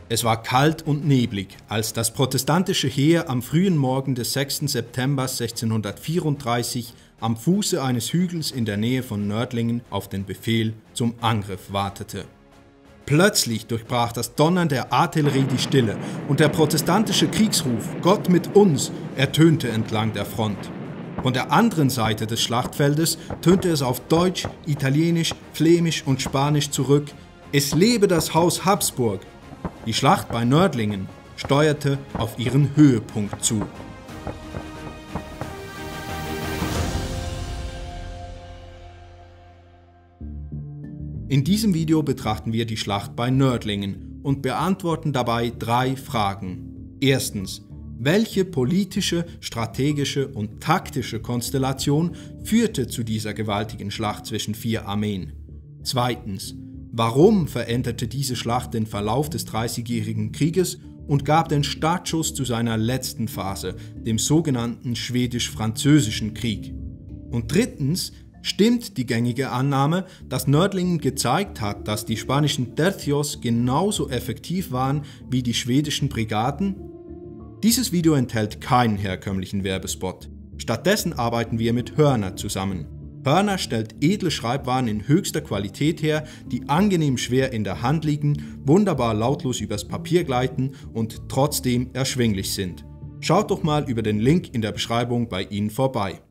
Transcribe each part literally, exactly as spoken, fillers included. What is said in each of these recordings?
Es war kalt und neblig, als das protestantische Heer am frühen Morgen des sechsten September sechzehnhundertvierunddreißig am Fuße eines Hügels in der Nähe von Nördlingen auf den Befehl zum Angriff wartete. Plötzlich durchbrach das Donnern der Artillerie die Stille und der protestantische Kriegsruf »Gott mit uns« ertönte entlang der Front. Von der anderen Seite des Schlachtfeldes tönte es auf Deutsch, Italienisch, Flämisch und Spanisch zurück: »Es lebe das Haus Habsburg!« Die Schlacht bei Nördlingen steuerte auf ihren Höhepunkt zu. In diesem Video betrachten wir die Schlacht bei Nördlingen und beantworten dabei drei Fragen. Erstens: Welche politische, strategische und taktische Konstellation führte zu dieser gewaltigen Schlacht zwischen vier Armeen? Zweitens: Warum veränderte diese Schlacht den Verlauf des Dreißigjährigen Krieges und gab den Startschuss zu seiner letzten Phase, dem sogenannten Schwedisch-Französischen Krieg? Und drittens: Stimmt die gängige Annahme, dass Nördlingen gezeigt hat, dass die spanischen Tercios genauso effektiv waren wie die schwedischen Brigaden? Dieses Video enthält keinen herkömmlichen Werbespot. Stattdessen arbeiten wir mit Hörner zusammen. Hörner stellt edle Schreibwaren in höchster Qualität her, die angenehm schwer in der Hand liegen, wunderbar lautlos übers Papier gleiten und trotzdem erschwinglich sind. Schaut doch mal über den Link in der Beschreibung bei ihnen vorbei.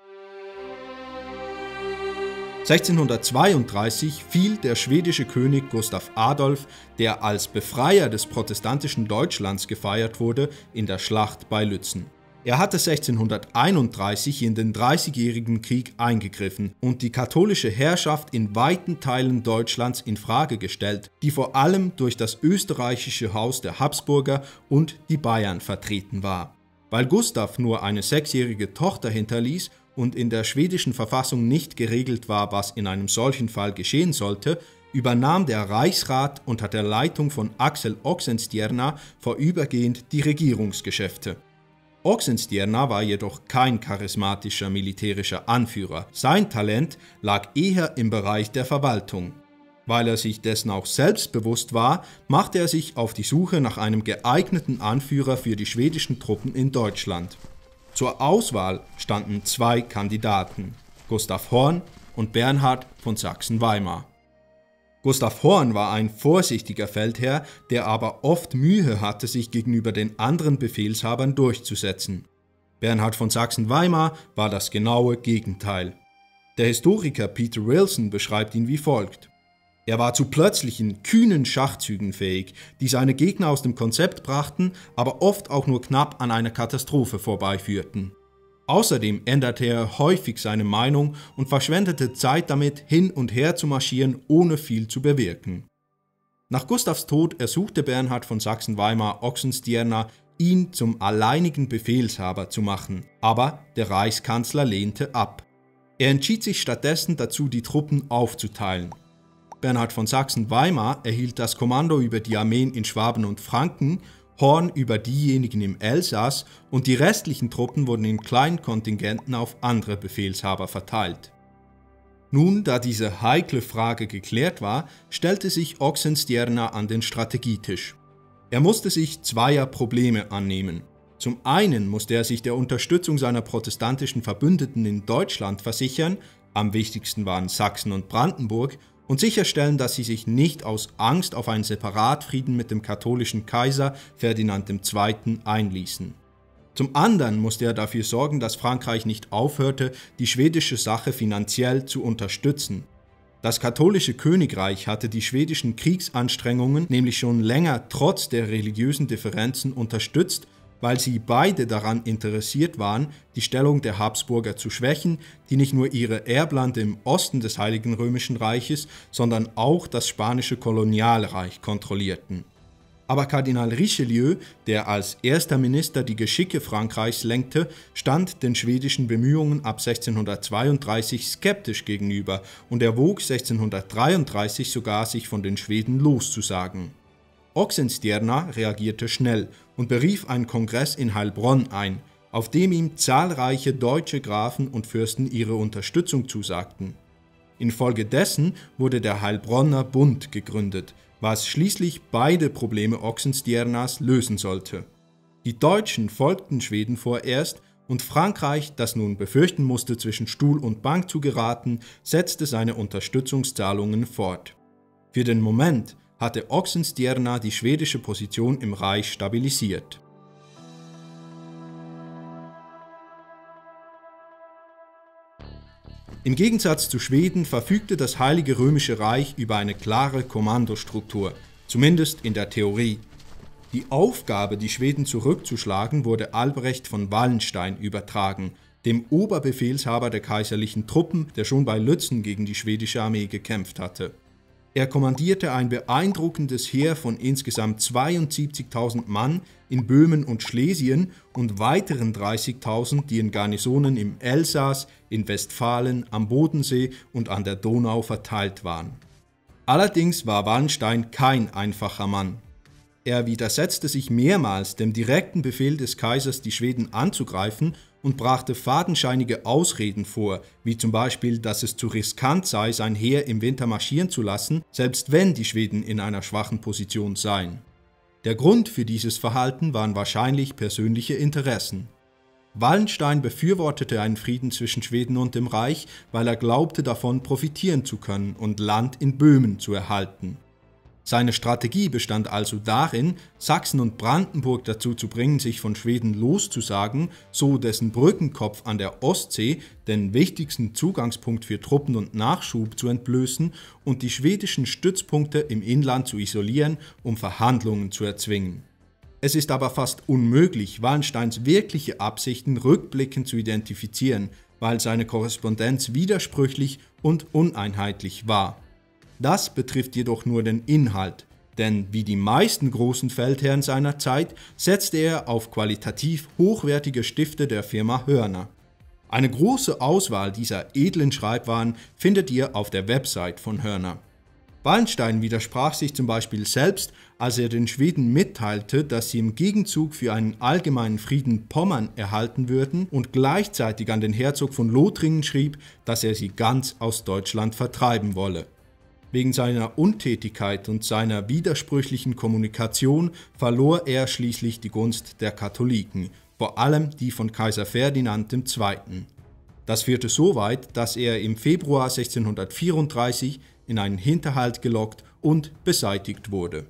sechzehnhundertzweiunddreißig fiel der schwedische König Gustav Adolf, der als Befreier des protestantischen Deutschlands gefeiert wurde, in der Schlacht bei Lützen. Er hatte sechzehnhunderteinunddreißig in den Dreißigjährigen Krieg eingegriffen und die katholische Herrschaft in weiten Teilen Deutschlands in Frage gestellt, die vor allem durch das österreichische Haus der Habsburger und die Bayern vertreten war. Weil Gustav nur eine sechsjährige Tochter hinterließ und in der schwedischen Verfassung nicht geregelt war, was in einem solchen Fall geschehen sollte, übernahm der Reichsrat unter der Leitung von Axel Oxenstierna vorübergehend die Regierungsgeschäfte. Oxenstierna war jedoch kein charismatischer militärischer Anführer. Sein Talent lag eher im Bereich der Verwaltung. Weil er sich dessen auch selbstbewusst war, machte er sich auf die Suche nach einem geeigneten Anführer für die schwedischen Truppen in Deutschland. Zur Auswahl standen zwei Kandidaten, Gustav Horn und Bernhard von Sachsen-Weimar. Gustav Horn war ein vorsichtiger Feldherr, der aber oft Mühe hatte, sich gegenüber den anderen Befehlshabern durchzusetzen. Bernhard von Sachsen-Weimar war das genaue Gegenteil. Der Historiker Peter Wilson beschreibt ihn wie folgt: Er war zu plötzlichen, kühnen Schachzügen fähig, die seine Gegner aus dem Konzept brachten, aber oft auch nur knapp an einer Katastrophe vorbeiführten. Außerdem änderte er häufig seine Meinung und verschwendete Zeit damit, hin und her zu marschieren, ohne viel zu bewirken. Nach Gustavs Tod ersuchte Bernhard von Sachsen-Weimar Oxenstierna, ihn zum alleinigen Befehlshaber zu machen, aber der Reichskanzler lehnte ab. Er entschied sich stattdessen dazu, die Truppen aufzuteilen. Bernhard von Sachsen-Weimar erhielt das Kommando über die Armeen in Schwaben und Franken, Horn über diejenigen im Elsass und die restlichen Truppen wurden in kleinen Kontingenten auf andere Befehlshaber verteilt. Nun, da diese heikle Frage geklärt war, stellte sich Oxenstierna an den Strategietisch. Er musste sich zweier Probleme annehmen. Zum einen musste er sich der Unterstützung seiner protestantischen Verbündeten in Deutschland versichern, am wichtigsten waren Sachsen und Brandenburg, und sicherstellen, dass sie sich nicht aus Angst auf einen Separatfrieden mit dem katholischen Kaiser Ferdinand der Zweite einließen. Zum anderen musste er dafür sorgen, dass Frankreich nicht aufhörte, die schwedische Sache finanziell zu unterstützen. Das katholische Königreich hatte die schwedischen Kriegsanstrengungen nämlich schon länger trotz der religiösen Differenzen unterstützt, weil sie beide daran interessiert waren, die Stellung der Habsburger zu schwächen, die nicht nur ihre Erblande im Osten des Heiligen Römischen Reiches, sondern auch das spanische Kolonialreich kontrollierten. Aber Kardinal Richelieu, der als erster Minister die Geschicke Frankreichs lenkte, stand den schwedischen Bemühungen ab sechzehnhundertzweiunddreißig skeptisch gegenüber und erwog sechzehnhundertdreiunddreißig sogar, sich von den Schweden loszusagen. Oxenstierna reagierte schnell und berief einen Kongress in Heilbronn ein, auf dem ihm zahlreiche deutsche Grafen und Fürsten ihre Unterstützung zusagten. Infolgedessen wurde der Heilbronner Bund gegründet, was schließlich beide Probleme Oxenstiernas lösen sollte. Die Deutschen folgten Schweden vorerst und Frankreich, das nun befürchten musste, zwischen Stuhl und Bank zu geraten, setzte seine Unterstützungszahlungen fort. Für den Moment hatte Oxenstierna die schwedische Position im Reich stabilisiert. Im Gegensatz zu Schweden verfügte das Heilige Römische Reich über eine klare Kommandostruktur, zumindest in der Theorie. Die Aufgabe, die Schweden zurückzuschlagen, wurde Albrecht von Wallenstein übertragen, dem Oberbefehlshaber der kaiserlichen Truppen, der schon bei Lützen gegen die schwedische Armee gekämpft hatte. Er kommandierte ein beeindruckendes Heer von insgesamt zweiundsiebzigtausend Mann in Böhmen und Schlesien und weiteren dreißigtausend, die in Garnisonen im Elsass, in Westfalen, am Bodensee und an der Donau verteilt waren. Allerdings war Wallenstein kein einfacher Mann. Er widersetzte sich mehrmals dem direkten Befehl des Kaisers, die Schweden anzugreifen, und brachte fadenscheinige Ausreden vor, wie zum Beispiel, dass es zu riskant sei, sein Heer im Winter marschieren zu lassen, selbst wenn die Schweden in einer schwachen Position seien. Der Grund für dieses Verhalten waren wahrscheinlich persönliche Interessen. Wallenstein befürwortete einen Frieden zwischen Schweden und dem Reich, weil er glaubte, davon profitieren zu können und Land in Böhmen zu erhalten. Seine Strategie bestand also darin, Sachsen und Brandenburg dazu zu bringen, sich von Schweden loszusagen, so dessen Brückenkopf an der Ostsee, den wichtigsten Zugangspunkt für Truppen und Nachschub, zu entblößen und die schwedischen Stützpunkte im Inland zu isolieren, um Verhandlungen zu erzwingen. Es ist aber fast unmöglich, Wallensteins wirkliche Absichten rückblickend zu identifizieren, weil seine Korrespondenz widersprüchlich und uneinheitlich war. Das betrifft jedoch nur den Inhalt, denn wie die meisten großen Feldherren seiner Zeit setzte er auf qualitativ hochwertige Stifte der Firma Hörner. Eine große Auswahl dieser edlen Schreibwaren findet ihr auf der Website von Hörner. Wallenstein widersprach sich zum Beispiel selbst, als er den Schweden mitteilte, dass sie im Gegenzug für einen allgemeinen Frieden Pommern erhalten würden und gleichzeitig an den Herzog von Lothringen schrieb, dass er sie ganz aus Deutschland vertreiben wolle. Wegen seiner Untätigkeit und seiner widersprüchlichen Kommunikation verlor er schließlich die Gunst der Katholiken, vor allem die von Kaiser Ferdinand der Zweite. Das führte so weit, dass er im Februar sechzehnhundertvierunddreißig in einen Hinterhalt gelockt und beseitigt wurde.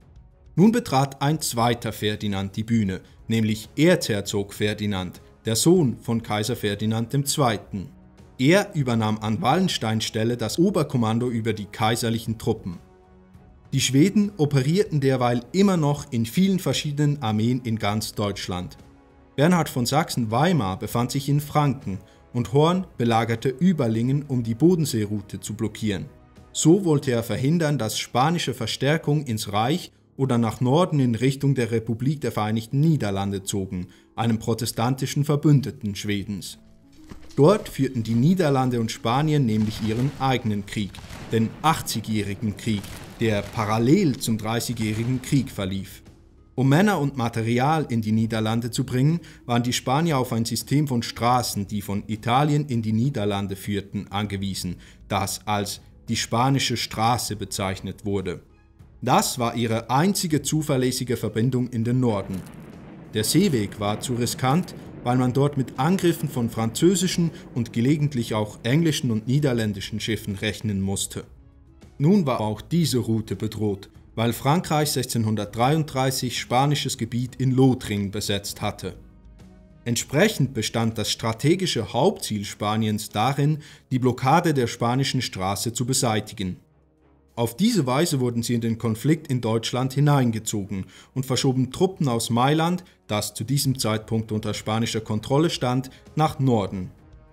Nun betrat ein zweiter Ferdinand die Bühne, nämlich Erzherzog Ferdinand, der Sohn von Kaiser Ferdinand der Zweite. Er übernahm an Wallensteins Stelle das Oberkommando über die kaiserlichen Truppen. Die Schweden operierten derweil immer noch in vielen verschiedenen Armeen in ganz Deutschland. Bernhard von Sachsen-Weimar befand sich in Franken und Horn belagerte Überlingen, um die Bodenseeroute zu blockieren. So wollte er verhindern, dass spanische Verstärkung ins Reich oder nach Norden in Richtung der Republik der Vereinigten Niederlande zogen, einem protestantischen Verbündeten Schwedens. Dort führten die Niederlande und Spanien nämlich ihren eigenen Krieg, den achtzigjährigen Krieg, der parallel zum dreißigjährigen Krieg verlief. Um Männer und Material in die Niederlande zu bringen, waren die Spanier auf ein System von Straßen, die von Italien in die Niederlande führten, angewiesen, das als die spanische Straße bezeichnet wurde. Das war ihre einzige zuverlässige Verbindung in den Norden. Der Seeweg war zu riskant, weil man dort mit Angriffen von französischen und gelegentlich auch englischen und niederländischen Schiffen rechnen musste. Nun war auch diese Route bedroht, weil Frankreich sechzehnhundertdreiunddreißig spanisches Gebiet in Lothringen besetzt hatte. Entsprechend bestand das strategische Hauptziel Spaniens darin, die Blockade der spanischen Straße zu beseitigen. Auf diese Weise wurden sie in den Konflikt in Deutschland hineingezogen und verschoben Truppen aus Mailand, das zu diesem Zeitpunkt unter spanischer Kontrolle stand, nach Norden.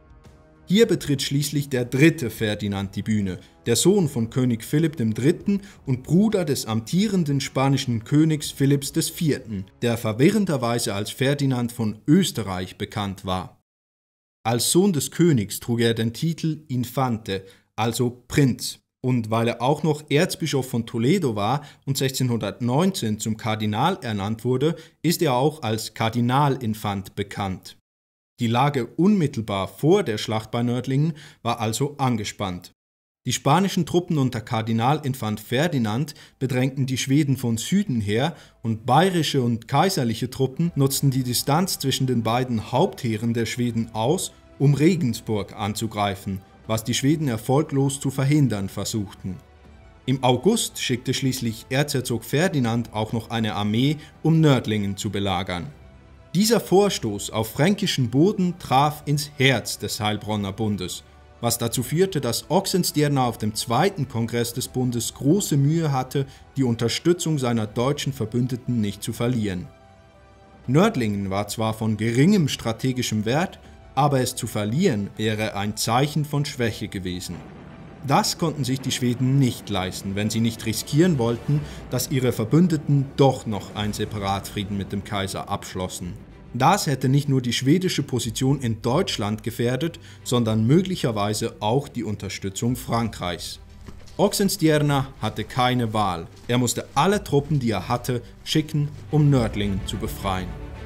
Hier betritt schließlich der dritte Ferdinand die Bühne, der Sohn von König Philipp der Dritte und Bruder des amtierenden spanischen Königs Philipps der Vierte, der verwirrenderweise als Ferdinand von Österreich bekannt war. Als Sohn des Königs trug er den Titel Infante, also Prinz. Und weil er auch noch Erzbischof von Toledo war und sechzehnhundertneunzehn zum Kardinal ernannt wurde, ist er auch als Kardinalinfant bekannt. Die Lage unmittelbar vor der Schlacht bei Nördlingen war also angespannt. Die spanischen Truppen unter Kardinalinfant Ferdinand bedrängten die Schweden von Süden her und bayerische und kaiserliche Truppen nutzten die Distanz zwischen den beiden Hauptheeren der Schweden aus, um Regensburg anzugreifen, was die Schweden erfolglos zu verhindern versuchten. Im August schickte schließlich Erzherzog Ferdinand auch noch eine Armee, um Nördlingen zu belagern. Dieser Vorstoß auf fränkischem Boden traf ins Herz des Heilbronner Bundes, was dazu führte, dass Oxenstierna auf dem zweiten Kongress des Bundes große Mühe hatte, die Unterstützung seiner deutschen Verbündeten nicht zu verlieren. Nördlingen war zwar von geringem strategischem Wert, aber es zu verlieren wäre ein Zeichen von Schwäche gewesen. Das konnten sich die Schweden nicht leisten, wenn sie nicht riskieren wollten, dass ihre Verbündeten doch noch einen Separatfrieden mit dem Kaiser abschlossen. Das hätte nicht nur die schwedische Position in Deutschland gefährdet, sondern möglicherweise auch die Unterstützung Frankreichs. Oxenstierna hatte keine Wahl. Er musste alle Truppen, die er hatte, schicken, um Nördlingen zu befreien.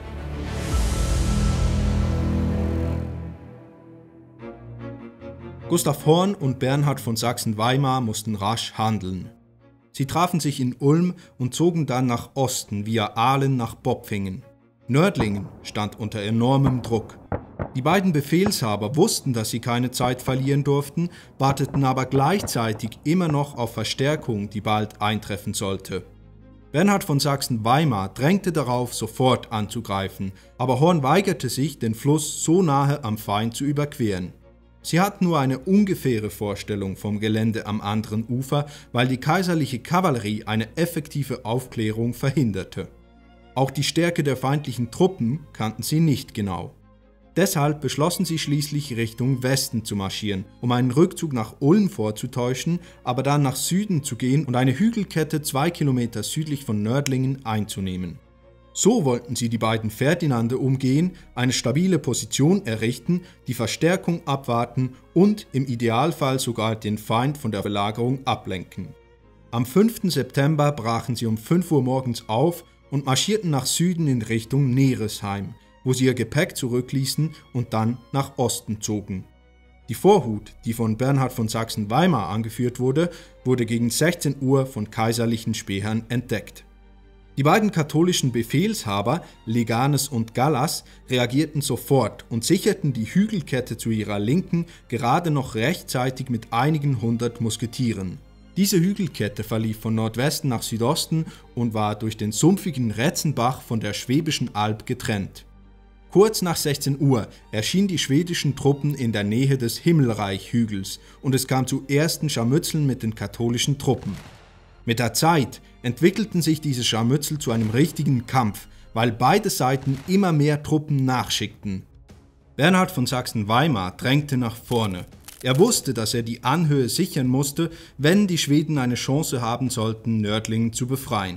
Gustav Horn und Bernhard von Sachsen-Weimar mussten rasch handeln. Sie trafen sich in Ulm und zogen dann nach Osten via Aalen nach Bopfingen. Nördlingen stand unter enormem Druck. Die beiden Befehlshaber wussten, dass sie keine Zeit verlieren durften, warteten aber gleichzeitig immer noch auf Verstärkung, die bald eintreffen sollte. Bernhard von Sachsen-Weimar drängte darauf, sofort anzugreifen, aber Horn weigerte sich, den Fluss so nahe am Feind zu überqueren. Sie hatten nur eine ungefähre Vorstellung vom Gelände am anderen Ufer, weil die kaiserliche Kavallerie eine effektive Aufklärung verhinderte. Auch die Stärke der feindlichen Truppen kannten sie nicht genau. Deshalb beschlossen sie schließlich Richtung Westen zu marschieren, um einen Rückzug nach Ulm vorzutäuschen, aber dann nach Süden zu gehen und eine Hügelkette zwei Kilometer südlich von Nördlingen einzunehmen. So wollten sie die beiden Ferdinande umgehen, eine stabile Position errichten, die Verstärkung abwarten und im Idealfall sogar den Feind von der Belagerung ablenken. Am fünften September brachen sie um fünf Uhr morgens auf und marschierten nach Süden in Richtung Neresheim, wo sie ihr Gepäck zurückließen und dann nach Osten zogen. Die Vorhut, die von Bernhard von Sachsen-Weimar angeführt wurde, wurde gegen sechzehn Uhr von kaiserlichen Spähern entdeckt. Die beiden katholischen Befehlshaber, Leganes und Gallas, reagierten sofort und sicherten die Hügelkette zu ihrer Linken gerade noch rechtzeitig mit einigen hundert Musketieren. Diese Hügelkette verlief von Nordwesten nach Südosten und war durch den sumpfigen Retzenbach von der Schwäbischen Alb getrennt. Kurz nach sechzehn Uhr erschienen die schwedischen Truppen in der Nähe des Himmelreich-Hügels und es kam zu ersten Scharmützeln mit den katholischen Truppen. Mit der Zeit entwickelten sich diese Scharmützel zu einem richtigen Kampf, weil beide Seiten immer mehr Truppen nachschickten. Bernhard von Sachsen-Weimar drängte nach vorne. Er wusste, dass er die Anhöhe sichern musste, wenn die Schweden eine Chance haben sollten, Nördlingen zu befreien.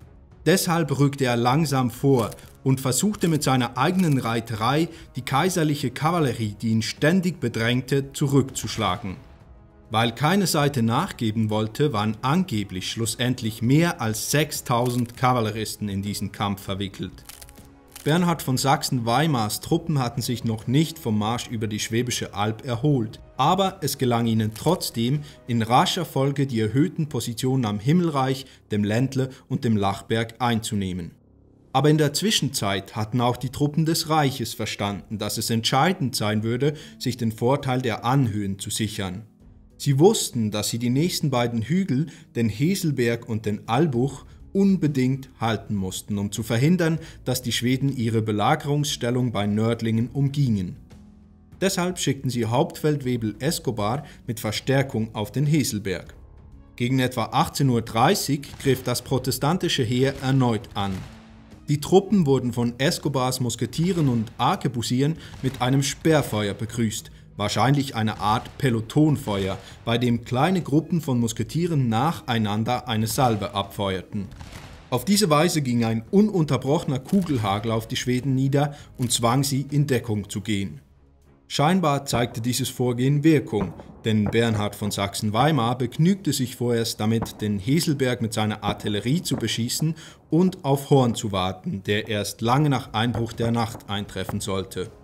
Deshalb rückte er langsam vor und versuchte mit seiner eigenen Reiterei die kaiserliche Kavallerie, die ihn ständig bedrängte, zurückzuschlagen. Weil keine Seite nachgeben wollte, waren angeblich schlussendlich mehr als sechstausend Kavalleristen in diesen Kampf verwickelt. Bernhard von Sachsen-Weimars Truppen hatten sich noch nicht vom Marsch über die Schwäbische Alb erholt, aber es gelang ihnen trotzdem, in rascher Folge die erhöhten Positionen am Himmelreich, dem Ländle und dem Lachberg einzunehmen. Aber in der Zwischenzeit hatten auch die Truppen des Reiches verstanden, dass es entscheidend sein würde, sich den Vorteil der Anhöhen zu sichern. Sie wussten, dass sie die nächsten beiden Hügel, den Heselberg und den Albuch, unbedingt halten mussten, um zu verhindern, dass die Schweden ihre Belagerungsstellung bei Nördlingen umgingen. Deshalb schickten sie Hauptfeldwebel Escobar mit Verstärkung auf den Heselberg. Gegen etwa achtzehn Uhr dreißig griff das protestantische Heer erneut an. Die Truppen wurden von Escobars Musketieren und Arkebusieren mit einem Sperrfeuer begrüßt, wahrscheinlich eine Art Pelotonfeuer, bei dem kleine Gruppen von Musketieren nacheinander eine Salve abfeuerten. Auf diese Weise ging ein ununterbrochener Kugelhagel auf die Schweden nieder und zwang sie, in Deckung zu gehen. Scheinbar zeigte dieses Vorgehen Wirkung, denn Bernhard von Sachsen-Weimar begnügte sich vorerst damit, den Heselberg mit seiner Artillerie zu beschießen und auf Horn zu warten, der erst lange nach Einbruch der Nacht eintreffen sollte.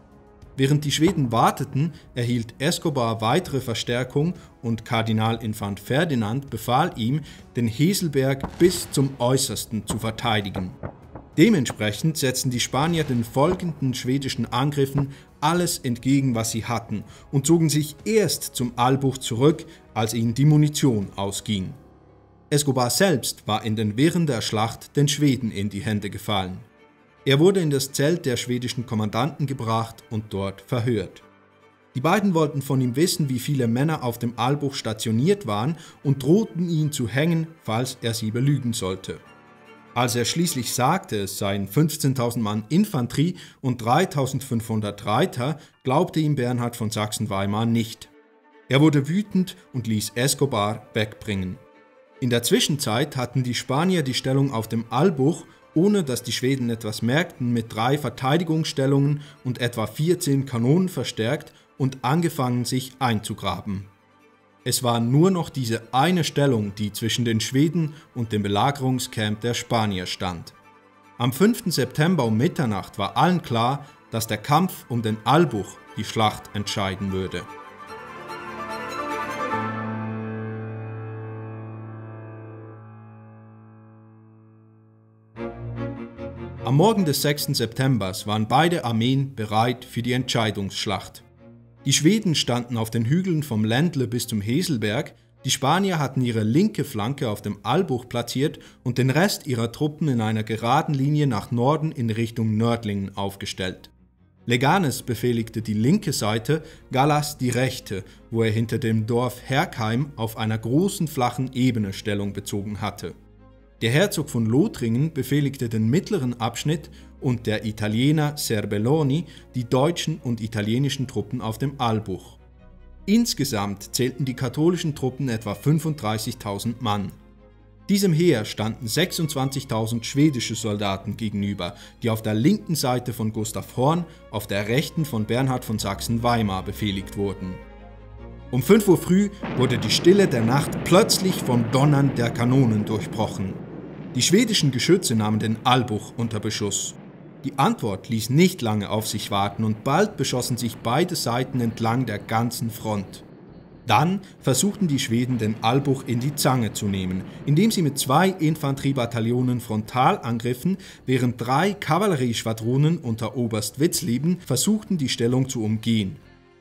Während die Schweden warteten, erhielt Escobar weitere Verstärkung und Kardinalinfant Ferdinand befahl ihm, den Heselberg bis zum Äußersten zu verteidigen. Dementsprechend setzten die Spanier den folgenden schwedischen Angriffen alles entgegen, was sie hatten, und zogen sich erst zum Albuch zurück, als ihnen die Munition ausging. Escobar selbst war in den Wirren der Schlacht den Schweden in die Hände gefallen. Er wurde in das Zelt der schwedischen Kommandanten gebracht und dort verhört. Die beiden wollten von ihm wissen, wie viele Männer auf dem Albuch stationiert waren und drohten ihn zu hängen, falls er sie belügen sollte. Als er schließlich sagte, es seien fünfzehntausend Mann Infanterie und dreitausendfünfhundert Reiter, glaubte ihm Bernhard von Sachsen-Weimar nicht. Er wurde wütend und ließ Escobar wegbringen. In der Zwischenzeit hatten die Spanier die Stellung auf dem Albuch, ohne dass die Schweden etwas merkten, mit drei Verteidigungsstellungen und etwa vierzehn Kanonen verstärkt und angefangen, sich einzugraben. Es war nur noch diese eine Stellung, die zwischen den Schweden und dem Belagerungscamp der Spanier stand. Am fünften September um Mitternacht war allen klar, dass der Kampf um den Albuch die Schlacht entscheiden würde. Am Morgen des sechsten September waren beide Armeen bereit für die Entscheidungsschlacht. Die Schweden standen auf den Hügeln vom Ländle bis zum Heselberg, die Spanier hatten ihre linke Flanke auf dem Albuch platziert und den Rest ihrer Truppen in einer geraden Linie nach Norden in Richtung Nördlingen aufgestellt. Leganes befehligte die linke Seite, Gallas die rechte, wo er hinter dem Dorf Herkheim auf einer großen flachen Ebene Stellung bezogen hatte. Der Herzog von Lothringen befehligte den mittleren Abschnitt und der Italiener Serbelloni die deutschen und italienischen Truppen auf dem Albuch. Insgesamt zählten die katholischen Truppen etwa fünfunddreißigtausend Mann. Diesem Heer standen sechsundzwanzigtausend schwedische Soldaten gegenüber, die auf der linken Seite von Gustav Horn, auf der rechten von Bernhard von Sachsen-Weimar befehligt wurden. Um fünf Uhr früh wurde die Stille der Nacht plötzlich vom Donnern der Kanonen durchbrochen. Die schwedischen Geschütze nahmen den Albuch unter Beschuss. Die Antwort ließ nicht lange auf sich warten und bald beschossen sich beide Seiten entlang der ganzen Front. Dann versuchten die Schweden den Albuch in die Zange zu nehmen, indem sie mit zwei Infanteriebataillonen frontal angriffen, während drei Kavallerieschwadronen unter Oberst Witzleben versuchten, die Stellung zu umgehen.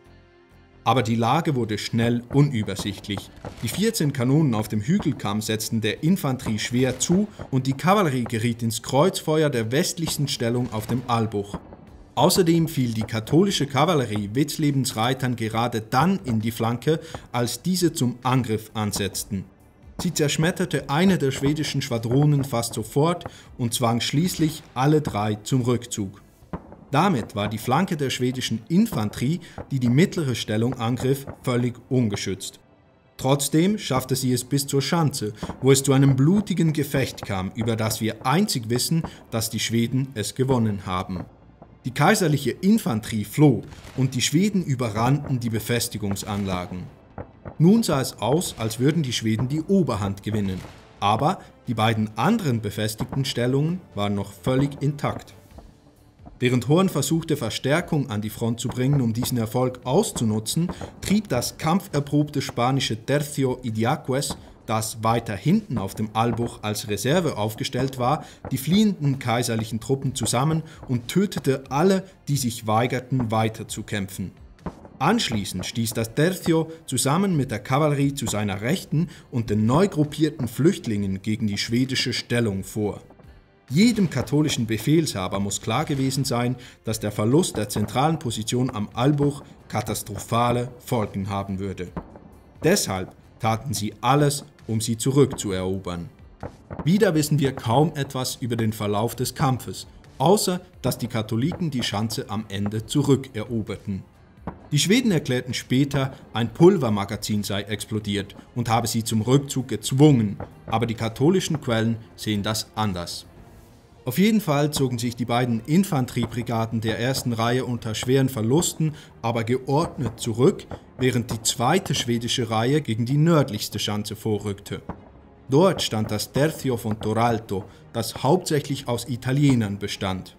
Aber die Lage wurde schnell unübersichtlich. Die vierzehn Kanonen auf dem Hügelkamm setzten der Infanterie schwer zu und die Kavallerie geriet ins Kreuzfeuer der westlichsten Stellung auf dem Albuch. Außerdem fiel die katholische Kavallerie Witzlebens Reitern gerade dann in die Flanke, als diese zum Angriff ansetzten. Sie zerschmetterte eine der schwedischen Schwadronen fast sofort und zwang schließlich alle drei zum Rückzug. Damit war die Flanke der schwedischen Infanterie, die die mittlere Stellung angriff, völlig ungeschützt. Trotzdem schaffte sie es bis zur Schanze, wo es zu einem blutigen Gefecht kam, über das wir einzig wissen, dass die Schweden es gewonnen haben. Die kaiserliche Infanterie floh und die Schweden überrannten die Befestigungsanlagen. Nun sah es aus, als würden die Schweden die Oberhand gewinnen, aber die beiden anderen befestigten Stellungen waren noch völlig intakt. Während Horn versuchte, Verstärkung an die Front zu bringen, um diesen Erfolg auszunutzen, trieb das kampferprobte spanische Tercio Idiaquez, das weiter hinten auf dem Albuch als Reserve aufgestellt war, die fliehenden kaiserlichen Truppen zusammen und tötete alle, die sich weigerten, weiterzukämpfen. Anschließend stieß das Tercio zusammen mit der Kavallerie zu seiner Rechten und den neu gruppierten Flüchtlingen gegen die schwedische Stellung vor. Jedem katholischen Befehlshaber muss klar gewesen sein, dass der Verlust der zentralen Position am Albuch katastrophale Folgen haben würde. Deshalb taten sie alles, um sie zurückzuerobern. Wieder wissen wir kaum etwas über den Verlauf des Kampfes, außer dass die Katholiken die Schanze am Ende zurückeroberten. Die Schweden erklärten später, ein Pulvermagazin sei explodiert und habe sie zum Rückzug gezwungen, aber die katholischen Quellen sehen das anders. Auf jeden Fall zogen sich die beiden Infanteriebrigaden der ersten Reihe unter schweren Verlusten, aber geordnet zurück, während die zweite schwedische Reihe gegen die nördlichste Schanze vorrückte. Dort stand das Tercio von Toralto, das hauptsächlich aus Italienern bestand.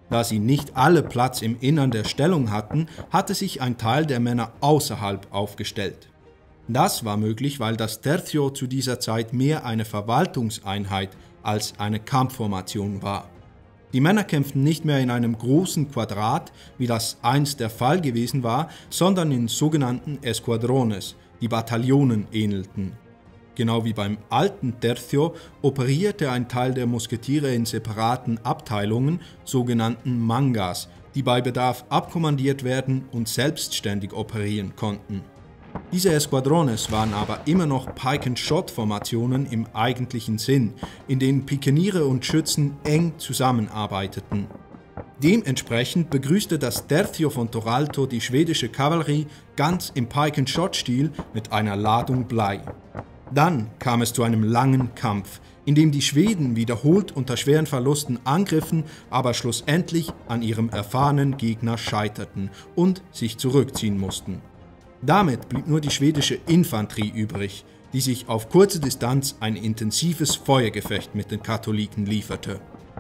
Da sie nicht alle Platz im Innern der Stellung hatten, hatte sich ein Teil der Männer außerhalb aufgestellt. Das war möglich, weil das Tercio zu dieser Zeit mehr eine Verwaltungseinheit als eine Kampfformation war. Die Männer kämpften nicht mehr in einem großen Quadrat, wie das einst der Fall gewesen war, sondern in sogenannten Esquadrones, die Bataillonen ähnelten. Genau wie beim alten Tercio operierte ein Teil der Musketiere in separaten Abteilungen, sogenannten Mangas, die bei Bedarf abkommandiert werden und selbstständig operieren konnten. Diese Esquadrones waren aber immer noch Pike-and-Shot-Formationen im eigentlichen Sinn, in denen Pikeniere und Schützen eng zusammenarbeiteten. Dementsprechend begrüßte das Tercio von Toralto die schwedische Kavallerie ganz im Pike-and-Shot-Stil mit einer Ladung Blei. Dann kam es zu einem langen Kampf, in dem die Schweden wiederholt unter schweren Verlusten angriffen, aber schlussendlich an ihrem erfahrenen Gegner scheiterten und sich zurückziehen mussten. Damit blieb nur die schwedische Infanterie übrig, die sich auf kurze Distanz ein intensives Feuergefecht mit den Katholiken lieferte.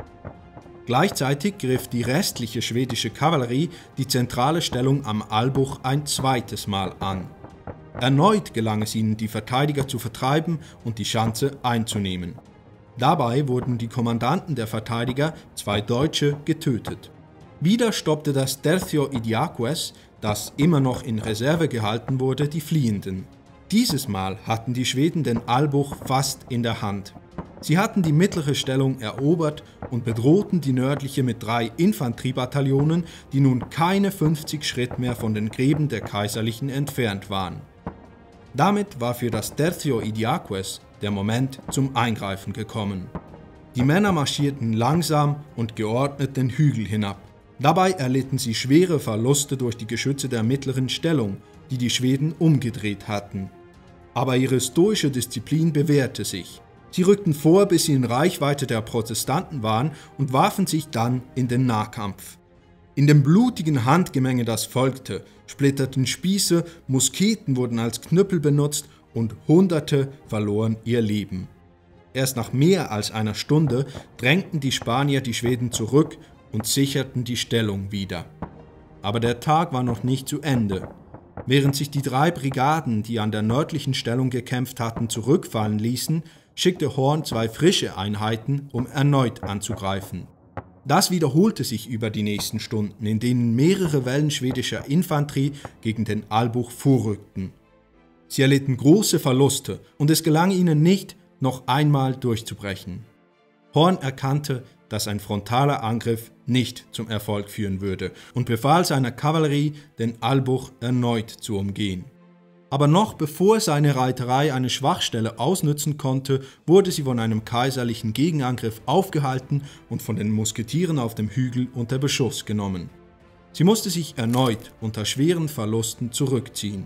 Gleichzeitig griff die restliche schwedische Kavallerie die zentrale Stellung am Albuch ein zweites Mal an. Erneut gelang es ihnen, die Verteidiger zu vertreiben und die Schanze einzunehmen. Dabei wurden die Kommandanten der Verteidiger, zwei Deutsche, getötet. Wieder stoppte das Tercio Idiaquez, das immer noch in Reserve gehalten wurde, die Fliehenden. Dieses Mal hatten die Schweden den Albuch fast in der Hand. Sie hatten die mittlere Stellung erobert und bedrohten die nördliche mit drei Infanteriebataillonen, die nun keine fünfzig Schritt mehr von den Gräben der Kaiserlichen entfernt waren. Damit war für das Tercio Idiaquez der Moment zum Eingreifen gekommen. Die Männer marschierten langsam und geordnet den Hügel hinab. Dabei erlitten sie schwere Verluste durch die Geschütze der mittleren Stellung, die die Schweden umgedreht hatten. Aber ihre stoische Disziplin bewährte sich. Sie rückten vor, bis sie in Reichweite der Protestanten waren und warfen sich dann in den Nahkampf. In dem blutigen Handgemenge, das folgte, splitterten Spieße, Musketen wurden als Knüppel benutzt und Hunderte verloren ihr Leben. Erst nach mehr als einer Stunde drängten die Spanier die Schweden zurück und sicherten die Stellung wieder. Aber der Tag war noch nicht zu Ende. Während sich die drei Brigaden, die an der nördlichen Stellung gekämpft hatten, zurückfallen ließen, schickte Horn zwei frische Einheiten, um erneut anzugreifen. Das wiederholte sich über die nächsten Stunden, in denen mehrere Wellen schwedischer Infanterie gegen den Albuch vorrückten. Sie erlitten große Verluste und es gelang ihnen nicht, noch einmal durchzubrechen. Horn erkannte, dass ein frontaler Angriff nicht zum Erfolg führen würde und befahl seiner Kavallerie, den Albuch erneut zu umgehen. Aber noch bevor seine Reiterei eine Schwachstelle ausnützen konnte, wurde sie von einem kaiserlichen Gegenangriff aufgehalten und von den Musketieren auf dem Hügel unter Beschuss genommen. Sie musste sich erneut unter schweren Verlusten zurückziehen.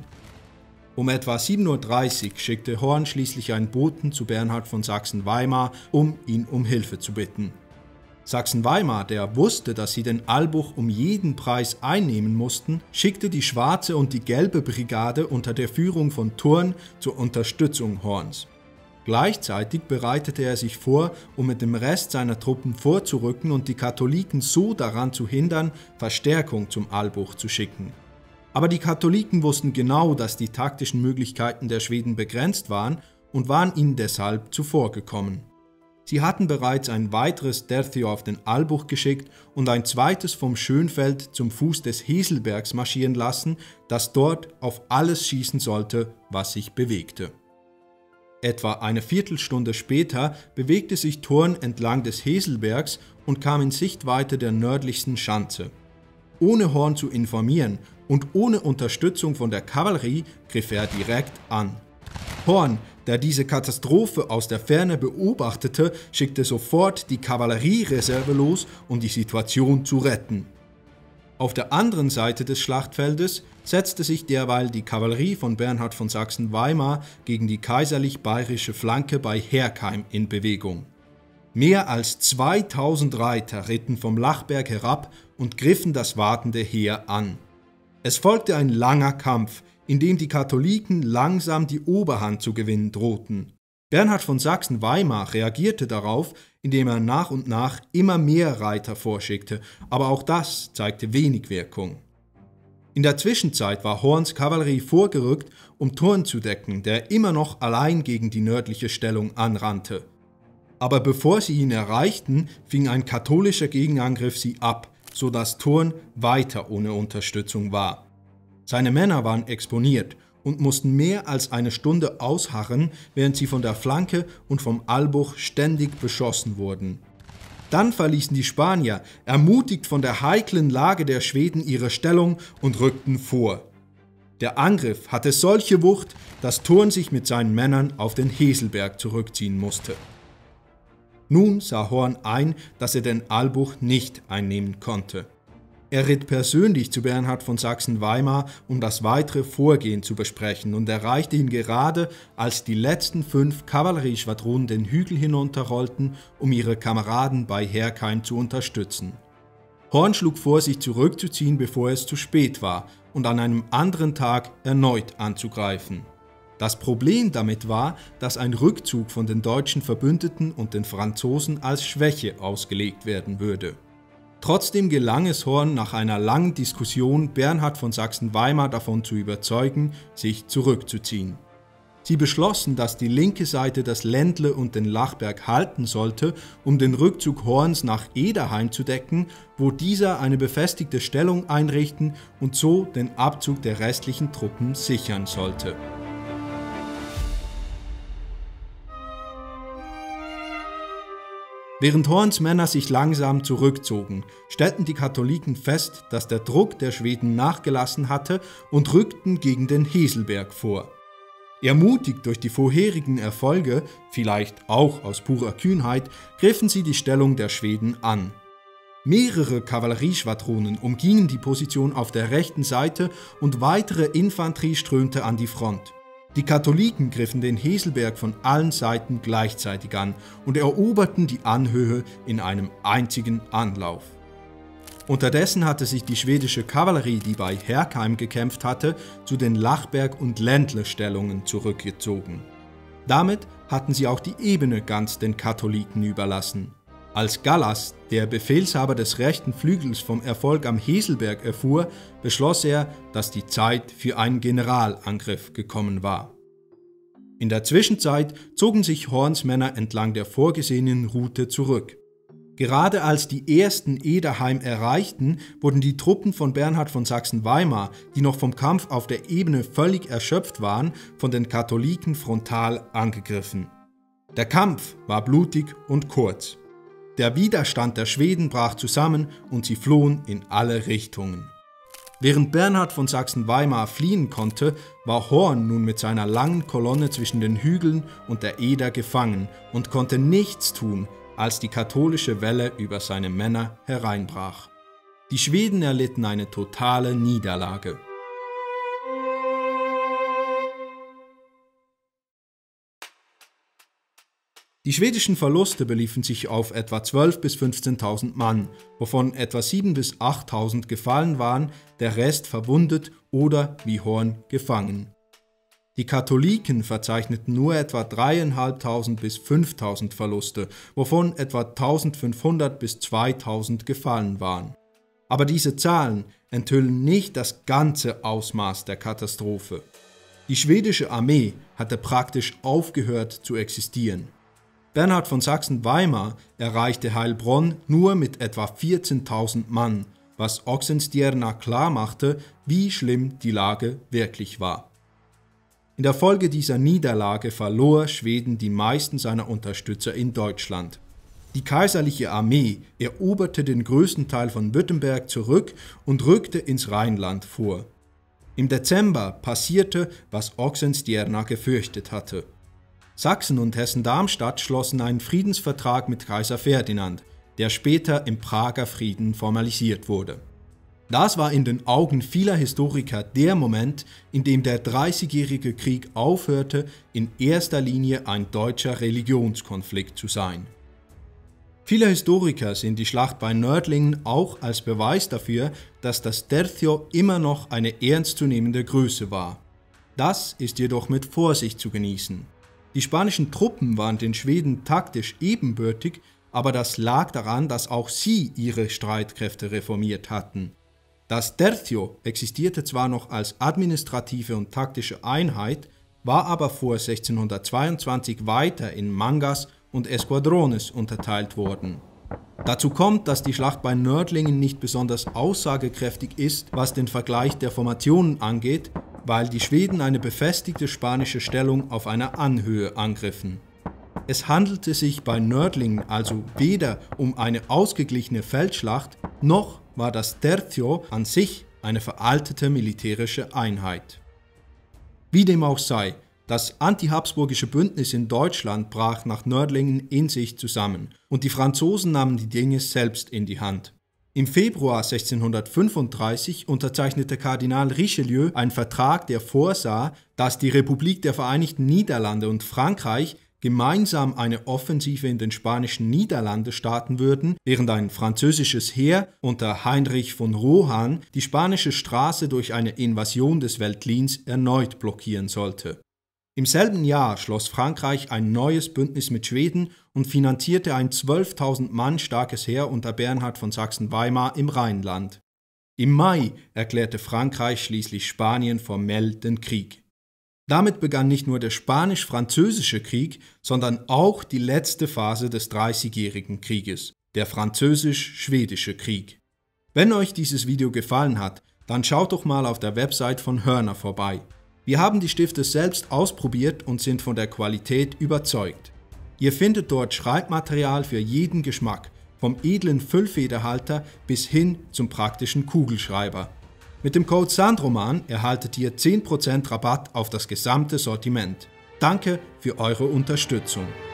Um etwa sieben Uhr dreißig schickte Horn schließlich einen Boten zu Bernhard von Sachsen-Weimar, um ihn um Hilfe zu bitten. Sachsen-Weimar, der wusste, dass sie den Albuch um jeden Preis einnehmen mussten, schickte die schwarze und die gelbe Brigade unter der Führung von Thurn zur Unterstützung Horns. Gleichzeitig bereitete er sich vor, um mit dem Rest seiner Truppen vorzurücken und die Katholiken so daran zu hindern, Verstärkung zum Albuch zu schicken. Aber die Katholiken wussten genau, dass die taktischen Möglichkeiten der Schweden begrenzt waren und waren ihnen deshalb zuvorgekommen. Sie hatten bereits ein weiteres Tercio auf den Albuch geschickt und ein zweites vom Schönfeld zum Fuß des Heselbergs marschieren lassen, das dort auf alles schießen sollte, was sich bewegte. Etwa eine Viertelstunde später bewegte sich Thurn entlang des Heselbergs und kam in Sichtweite der nördlichsten Schanze. Ohne Horn zu informieren und ohne Unterstützung von der Kavallerie griff er direkt an. Horn, der diese Katastrophe aus der Ferne beobachtete, schickte sofort die Kavalleriereserve los, um die Situation zu retten. Auf der anderen Seite des Schlachtfeldes setzte sich derweil die Kavallerie von Bernhard von Sachsen-Weimar gegen die kaiserlich-bayerische Flanke bei Herkheim in Bewegung. Mehr als zweitausend Reiter ritten vom Lachberg herab und griffen das wartende Heer an. Es folgte ein langer Kampf, in dem die Katholiken langsam die Oberhand zu gewinnen drohten. Bernhard von Sachsen-Weimar reagierte darauf, indem er nach und nach immer mehr Reiter vorschickte, aber auch das zeigte wenig Wirkung. In der Zwischenzeit war Horns Kavallerie vorgerückt, um Thurn zu decken, der immer noch allein gegen die nördliche Stellung anrannte. Aber bevor sie ihn erreichten, fing ein katholischer Gegenangriff sie ab, sodass Thurn weiter ohne Unterstützung war. Seine Männer waren exponiert und mussten mehr als eine Stunde ausharren, während sie von der Flanke und vom Albuch ständig beschossen wurden. Dann verließen die Spanier, ermutigt von der heiklen Lage der Schweden, ihre Stellung und rückten vor. Der Angriff hatte solche Wucht, dass Thurn sich mit seinen Männern auf den Heselberg zurückziehen musste. Nun sah Horn ein, dass er den Albuch nicht einnehmen konnte. Er ritt persönlich zu Bernhard von Sachsen-Weimar, um das weitere Vorgehen zu besprechen, und erreichte ihn gerade, als die letzten fünf Kavallerieschwadronen den Hügel hinunterrollten, um ihre Kameraden bei Herkheim zu unterstützen. Horn schlug vor, sich zurückzuziehen, bevor es zu spät war, und an einem anderen Tag erneut anzugreifen. Das Problem damit war, dass ein Rückzug von den deutschen Verbündeten und den Franzosen als Schwäche ausgelegt werden würde. Trotzdem gelang es Horn nach einer langen Diskussion, Bernhard von Sachsen-Weimar davon zu überzeugen, sich zurückzuziehen. Sie beschlossen, dass die linke Seite das Ländle und den Lachberg halten sollte, um den Rückzug Horns nach Ederheim zu decken, wo dieser eine befestigte Stellung einrichten und so den Abzug der restlichen Truppen sichern sollte. Während Horns Männer sich langsam zurückzogen, stellten die Katholiken fest, dass der Druck der Schweden nachgelassen hatte und rückten gegen den Heselberg vor. Ermutigt durch die vorherigen Erfolge, vielleicht auch aus purer Kühnheit, griffen sie die Stellung der Schweden an. Mehrere Kavallerieschwadronen umgingen die Position auf der rechten Seite und weitere Infanterie strömte an die Front. Die Katholiken griffen den Heselberg von allen Seiten gleichzeitig an und eroberten die Anhöhe in einem einzigen Anlauf. Unterdessen hatte sich die schwedische Kavallerie, die bei Herkheim gekämpft hatte, zu den Lachberg- und Ländle-Stellungen zurückgezogen. Damit hatten sie auch die Ebene ganz den Katholiken überlassen. Als Gallas, der Befehlshaber des rechten Flügels, vom Erfolg am Heselberg erfuhr, beschloss er, dass die Zeit für einen Generalangriff gekommen war. In der Zwischenzeit zogen sich Horns Männer entlang der vorgesehenen Route zurück. Gerade als die ersten Ederheim erreichten, wurden die Truppen von Bernhard von Sachsen-Weimar, die noch vom Kampf auf der Ebene völlig erschöpft waren, von den Katholiken frontal angegriffen. Der Kampf war blutig und kurz. Der Widerstand der Schweden brach zusammen und sie flohen in alle Richtungen. Während Bernhard von Sachsen-Weimar fliehen konnte, war Horn nun mit seiner langen Kolonne zwischen den Hügeln und der Eder gefangen und konnte nichts tun, als die katholische Welle über seine Männer hereinbrach. Die Schweden erlitten eine totale Niederlage. Die schwedischen Verluste beliefen sich auf etwa zwölftausend bis fünfzehntausend Mann, wovon etwa siebentausend bis achttausend gefallen waren, der Rest verwundet oder, wie Horn, gefangen. Die Katholiken verzeichneten nur etwa dreitausendfünfhundert bis fünftausend Verluste, wovon etwa eintausendfünfhundert bis zweitausend gefallen waren. Aber diese Zahlen enthüllen nicht das ganze Ausmaß der Katastrophe. Die schwedische Armee hatte praktisch aufgehört zu existieren. Bernhard von Sachsen-Weimar erreichte Heilbronn nur mit etwa vierzehntausend Mann, was Oxenstierna klarmachte, wie schlimm die Lage wirklich war. In der Folge dieser Niederlage verlor Schweden die meisten seiner Unterstützer in Deutschland. Die kaiserliche Armee eroberte den größten Teil von Württemberg zurück und rückte ins Rheinland vor. Im Dezember passierte, was Oxenstierna gefürchtet hatte. Sachsen und Hessen-Darmstadt schlossen einen Friedensvertrag mit Kaiser Ferdinand, der später im Prager Frieden formalisiert wurde. Das war in den Augen vieler Historiker der Moment, in dem der Dreißigjährige Krieg aufhörte, in erster Linie ein deutscher Religionskonflikt zu sein. Viele Historiker sehen die Schlacht bei Nördlingen auch als Beweis dafür, dass das Tercio immer noch eine ernstzunehmende Größe war. Das ist jedoch mit Vorsicht zu genießen. Die spanischen Truppen waren den Schweden taktisch ebenbürtig, aber das lag daran, dass auch sie ihre Streitkräfte reformiert hatten. Das Tercio existierte zwar noch als administrative und taktische Einheit, war aber vor sechzehnhundertzweiundzwanzig weiter in Mangas und Esquadrones unterteilt worden. Dazu kommt, dass die Schlacht bei Nördlingen nicht besonders aussagekräftig ist, was den Vergleich der Formationen angeht, weil die Schweden eine befestigte spanische Stellung auf einer Anhöhe angriffen. Es handelte sich bei Nördlingen also weder um eine ausgeglichene Feldschlacht, noch war das Tercio an sich eine veraltete militärische Einheit. Wie dem auch sei, das antihabsburgische Bündnis in Deutschland brach nach Nördlingen in sich zusammen und die Franzosen nahmen die Dinge selbst in die Hand. Im Februar sechzehnhundertfünfunddreißig unterzeichnete Kardinal Richelieu einen Vertrag, der vorsah, dass die Republik der Vereinigten Niederlande und Frankreich gemeinsam eine Offensive in den spanischen Niederlande starten würden, während ein französisches Heer unter Heinrich von Rohan die spanische Straße durch eine Invasion des Veltlins erneut blockieren sollte. Im selben Jahr schloss Frankreich ein neues Bündnis mit Schweden und finanzierte ein zwölftausend Mann starkes Heer unter Bernhard von Sachsen-Weimar im Rheinland. Im Mai erklärte Frankreich schließlich Spanien formell den Krieg. Damit begann nicht nur der Spanisch-Französische Krieg, sondern auch die letzte Phase des Dreißigjährigen Krieges, der Französisch-Schwedische Krieg. Wenn euch dieses Video gefallen hat, dann schaut doch mal auf der Website von Hörner vorbei. Wir haben die Stifte selbst ausprobiert und sind von der Qualität überzeugt. Ihr findet dort Schreibmaterial für jeden Geschmack, vom edlen Füllfederhalter bis hin zum praktischen Kugelschreiber. Mit dem Code Sandroman erhaltet ihr zehn Prozent Rabatt auf das gesamte Sortiment. Danke für eure Unterstützung.